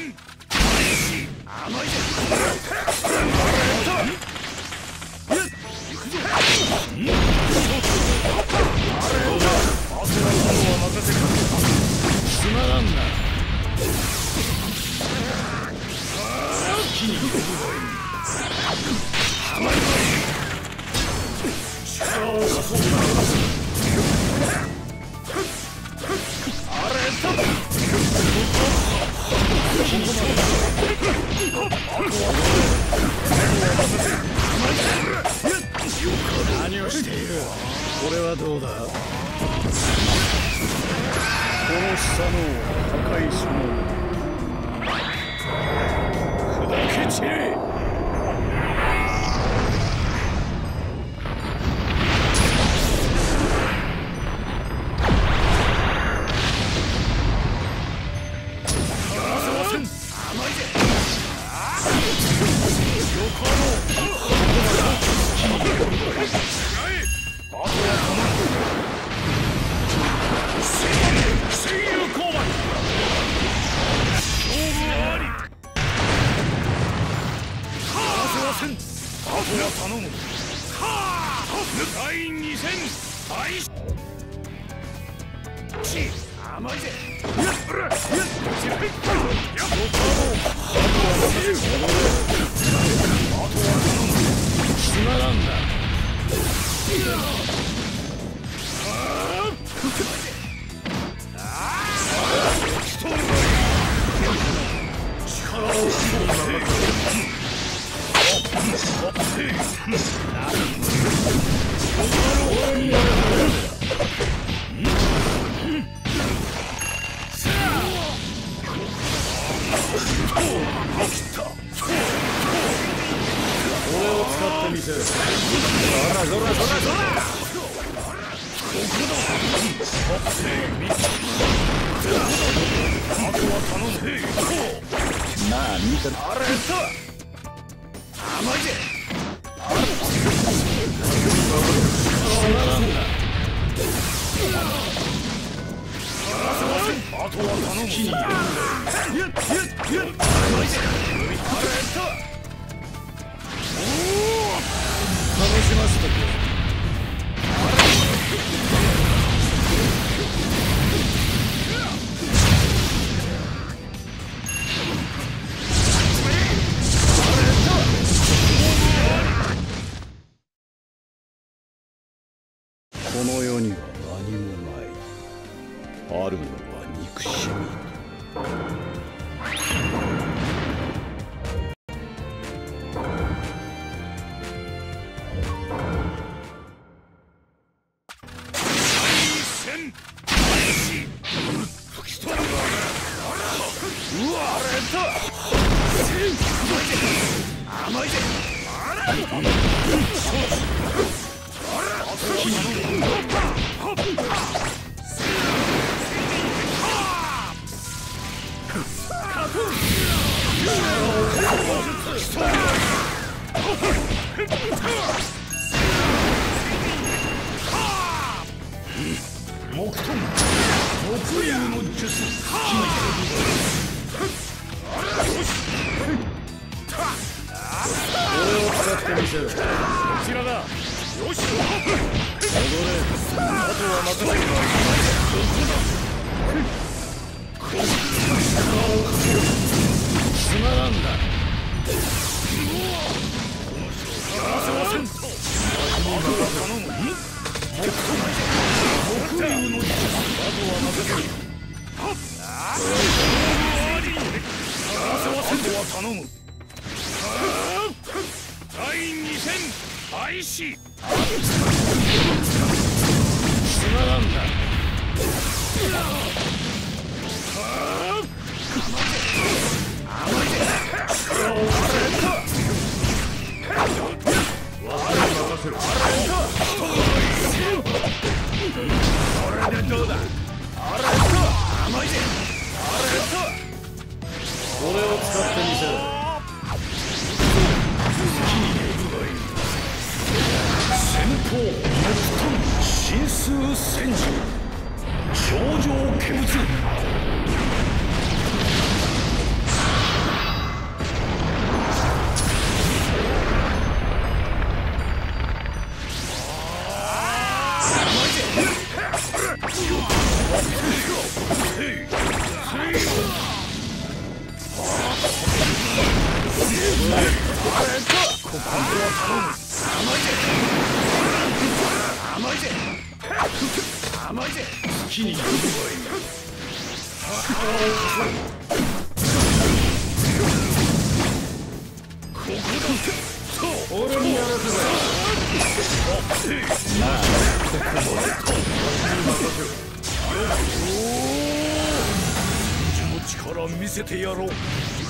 戦開始。甘いぜ。行くぞ。汗の方は任せる。つまらんな。気に入る。はまる。力を貸そう。あれだ。何をしている。これはどうだ。この下の破壊し者砕け散れ。頼む。第2戦開始。甘いぜ。つまらんな。力を俺を使ってみせる。そらそらそらそら。あとは頼む。まあ見て。あれさ。甘いぜ。あとは頼む。気に入る。甘いぜ。楽しませてくれ。この世には何もない。あるのは憎しみ。うわ、あれだ。甘いぜ。木竜の術。俺を使ってみせる。こちらだ。よし。戻れ。あとは任せる。つまらんだ。木竜の術。あとは任せる。あとは頼む。第2戦開始。つまらんだ。甘いぜ。任せる。これでどうだ。甘いぜ。これを使ってみせる。戦闘、真数戦術。 力見せてやろう。行くぞ。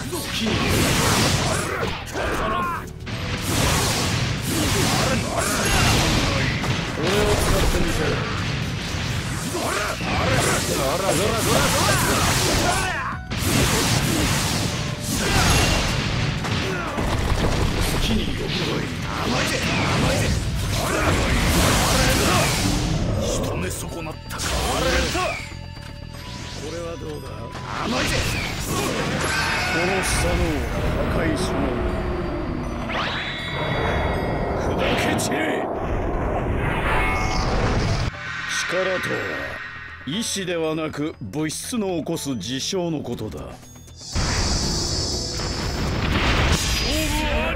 俺を使ってみせる。仕留め損なったか。これはどうだ。甘いぜ。殺したのを破壊しろ。砕け散れ。力とは意志ではなく物質の起こす事象のことだ。勝負あり。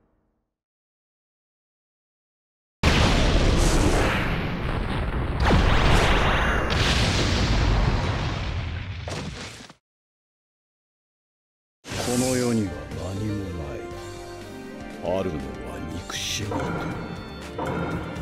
この世には何もない。あるのは憎しみと。